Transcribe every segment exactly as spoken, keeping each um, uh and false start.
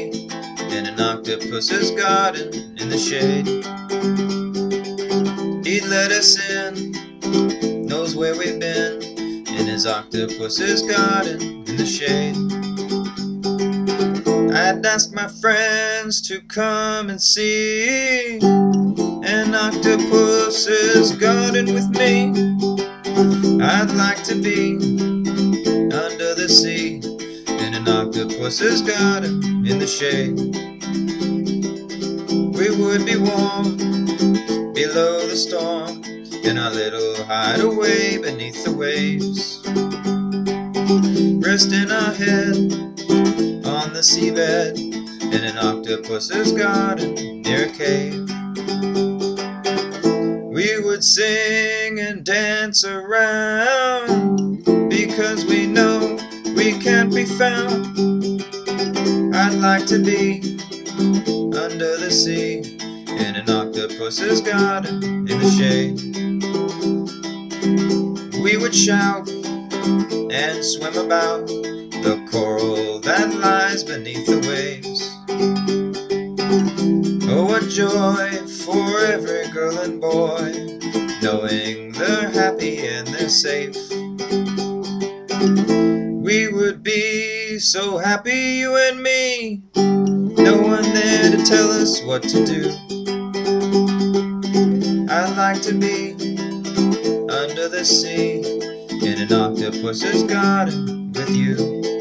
be in an octopus's garden in the shade. He'd let us in, knows where we've been, in his octopus's garden in the shade. I'd ask my friends to come and see an octopus's garden with me. I'd like to be under the sea in an octopus's garden in the shade. We would be warm below the storm in our little hideaway beneath the waves, resting our head on the seabed in an octopus's garden near a cave. We would sing and dance around because we know we can't be found. I'd like to be under the sea in an octopus's garden in the shade. We would shout and swim about the coral that lies beneath the waves. Oh, what joy for every girl and boy, knowing they're happy and they're safe. We would be so happy, you and me, no one there to tell us what to do. I'd like to be under the sea in an octopus's garden with you,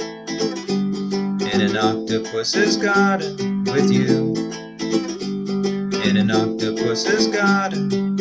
in an octopus's garden with you, in an octopus's garden